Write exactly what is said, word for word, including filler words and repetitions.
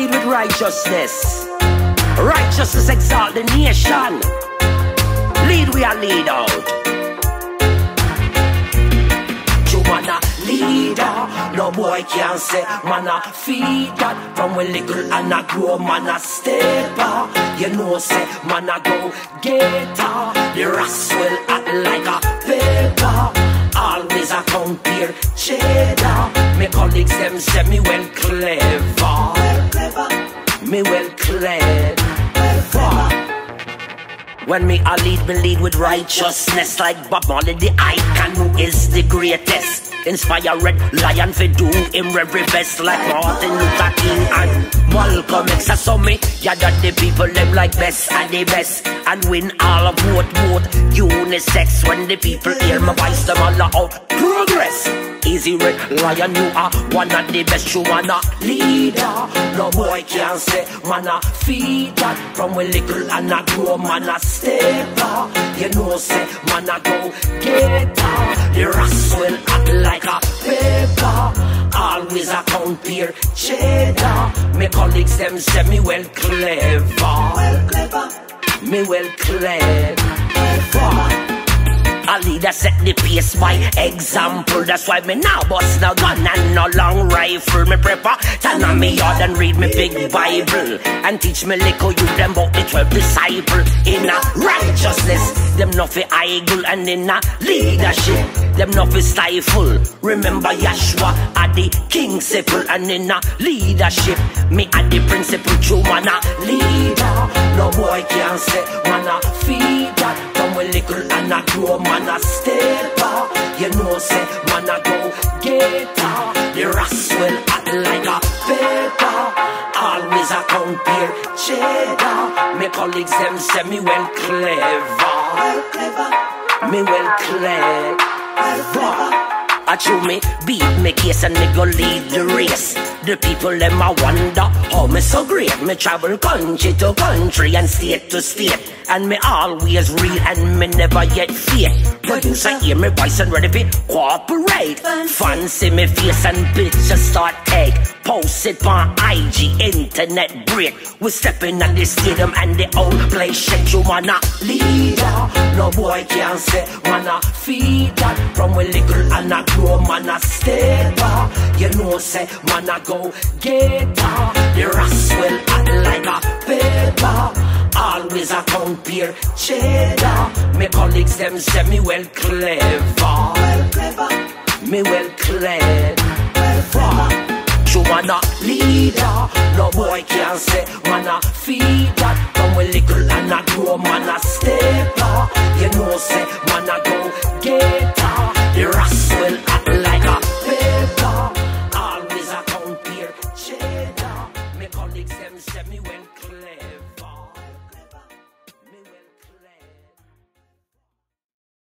lead with righteousness. Righteousness exalt the nation. Lead we are lead out. Man a leader, no boy can say man a feed that. From we little and a grow, man a stepper. You know say man a go getter. The rats will act like a paper. Always a compare cheddar. Me colleagues them say me well clever. Well clever. Me well clever. Well clever. When me a lead, me lead with righteousness. Like Bob Marley, the icon who is the greatest. Inspire red lion for do him every best. Like Martin Luther King and Malcolm X. I saw me, yeah, that the people them like best and the best. And win all of vote, vote, unisex. When the people hear my voice, them all out progress. Easy red lion, you are one of the best. You wanna leader. No boy can say man a feed that. From we little and a grow, man a stepper. You know say man a go getter. The rats will act like a paper. Always a compare cheddar. Me colleagues them say me well clever. Well clever. Me well clever. Well, a leader set the pace by example. That's why me now bust no gun and no long rifle. Me prepare, turn on me yard and read me big Bible. And teach me little you them about the twelve disciple. In a righteousness, them not fi idle. And in a leadership, them not fi stifle. Remember Yahshua at the king simple. And in a leadership, me at the principle. True man a leader. No boy can say man a feed that. From we little and a grow man a stepper. You know say man a go getter. The rats will act like a paper. Always a compare cheddar. Me colleagues them say me well clever. Well clever. Me well clever. Well clever. I chew me, beat me case and me go lead the race. The people them a wonder how me so great. Me travel country to country and state to state. And me always real and me never yet fake. Producer hear me voice and ready to cooperate. Fancy me face and pictures start take. Post it on I G, internet break. We stepping at the stadium and the old place shake. You man a leader. No boy can say man a feed that. From we little and a grow man a stepper. You know say man a go getter. The rats will act like a paper. Always a compare cheddar. Me colleagues them say me well clever. Well clever. Me well clever. Well clever. You man a leader. No boy can say man a feed that. From we little and a grow man a stepper. You know say man a go getter. The rats will act like a paper. Always a compare cheddar. Me colleagues them say me well clever.